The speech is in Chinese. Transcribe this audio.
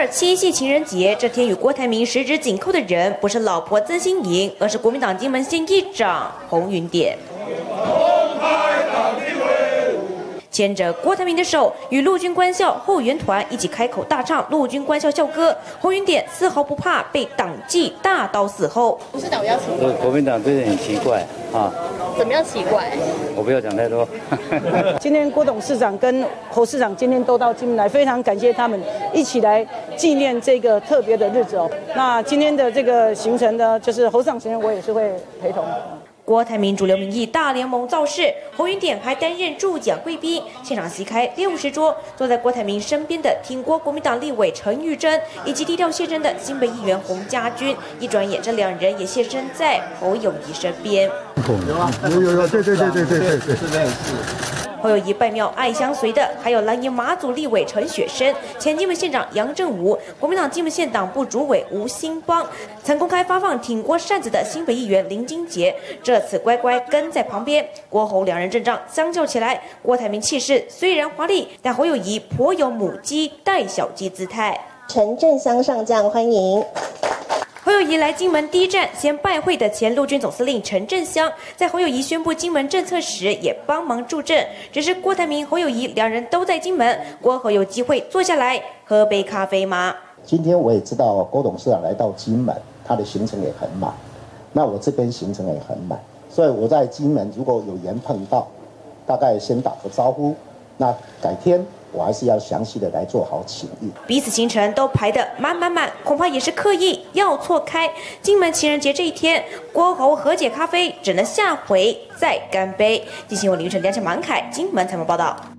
7夕情人节这天，与郭台铭十指紧扣的人不是老婆曾馨莹，而是国民党金门县议长洪云典。牵着郭台铭的手，与陆军官校后援团一起开口大唱陆军官校校歌。洪云典丝毫不怕被党纪大刀死后。 董事长比较奇怪， 国民党最近很奇怪啊。 怎么样奇怪？ 我不要讲太多。 今天郭董事长跟侯市长今天都到金门来，非常感谢他们一起来纪念这个特别的日子哦。那今天的这个行程呢，就是侯市长行程，我也是会陪同。 郭台铭主流民意大联盟造势，洪云典还担任助讲贵宾，现场席开60桌，坐在郭台铭身边的挺郭国民党立委陈玉珍，以及低调现身的新北议员洪家军。一转眼，这两人也现身在侯友宜身边。 有，对， 侯友宜拜庙爱相随的，还有蓝营马祖立委陈雪生、前金门县长杨正武、国民党金门县党部主委吴兴邦，曾公开发放挺郭扇子的新北议员林金杰，这次乖乖跟在旁边。郭侯两人阵仗相较起来，郭台铭气势虽然华丽，但侯友宜颇有母鸡带小鸡姿态。 陈振香上将，欢迎。 侯友宜来金门第一站，先拜会的前陆军总司令陈振香，在侯友宜宣布金门政策时也帮忙助阵。只是郭台铭、侯友宜两人都在金门，郭侯有机会坐下来喝杯咖啡吗？ 今天我也知道郭董事长来到金门，他的行程也很满，那我这边行程也很满，所以我在金门如果有缘碰到，大概先打个招呼，那改天我还是要详细的来做好请益。 彼此行程都排得满，恐怕也是刻意要错开。金门情人节这一天，郭侯和解咖啡，只能下回再干杯。记新闻林晨、梁强、马凯金门采访报道。